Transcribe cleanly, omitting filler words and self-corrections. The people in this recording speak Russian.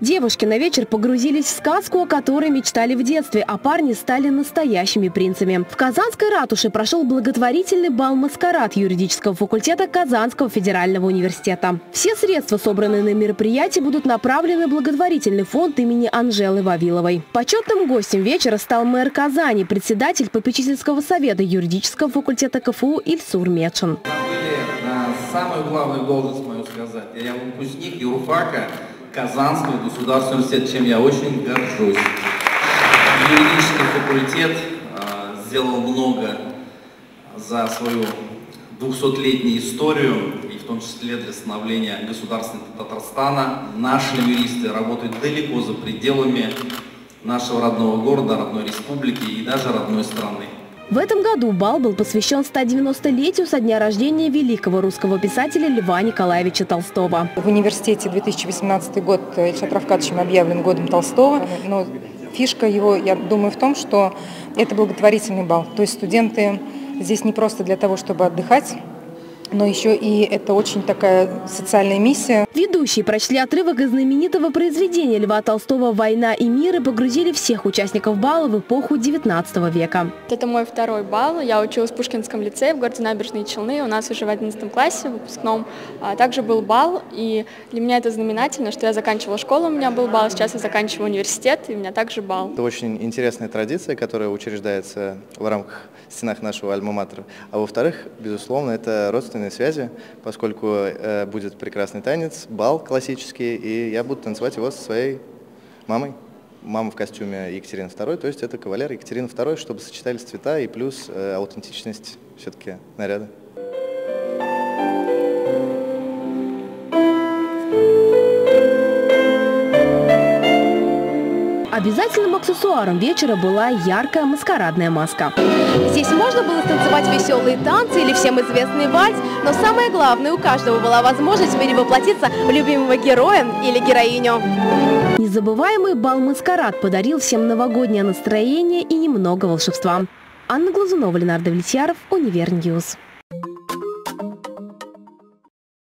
Девушки на вечер погрузились в сказку, о которой мечтали в детстве, а парни стали настоящими принцами. В Казанской ратуше прошел благотворительный бал-маскарад юридического факультета Казанского федерального университета. Все средства, собранные на мероприятии, будут направлены в благотворительный фонд имени Анжелы Вавиловой. Почетным гостем вечера стал мэр Казани, председатель попечительского совета юридического факультета КФУ Ильсур Медшин. На самую главную должность мою сказать. Я выпускник юрфака Казанского государственного университета, чем я очень горжусь. Юридический факультет сделал много за свою 200-летнюю историю, и в том числе для становления государственного Татарстана. Наши юристы работают далеко за пределами нашего родного города, родной республики и даже родной страны. В этом году бал был посвящен 190-летию со дня рождения великого русского писателя Льва Николаевича Толстого. В университете 2018 год Ильшат Рафкатовичем объявлен годом Толстого. Но фишка его, я думаю, в том, что это благотворительный бал. То есть студенты здесь не просто для того, чтобы отдыхать, но еще и это очень такая социальная миссия. Ведущие прочли отрывок из знаменитого произведения Льва Толстого «Война и мир» и погрузили всех участников бала в эпоху 19 века. Это мой второй бал. Я училась в Пушкинском лицее в городе Набережные Челны. У нас уже в 11 классе, в выпускном, также был бал. И для меня это знаменательно, что я заканчивала школу, у меня был бал, сейчас я заканчиваю университет, и у меня также бал. Это очень интересная традиция, которая учреждается в рамках стенах нашего альма-матера. А во-вторых, безусловно, это родственные связи, поскольку будет прекрасный танец, бал классический, и я буду танцевать его со своей мамой. Мама в костюме Екатерины II, то есть это кавалер Екатерины II, чтобы сочетались цвета и плюс аутентичность все-таки наряда. Обязательным аксессуаром вечера была яркая маскарадная маска. Здесь можно было станцевать веселые танцы или всем известный вальс, но самое главное, у каждого была возможность перевоплотиться в любимого героя или героиню. Незабываемый бал-маскарад подарил всем новогоднее настроение и немного волшебства. Анна Глазунова, Ленардо Влетьяров, Универньюз.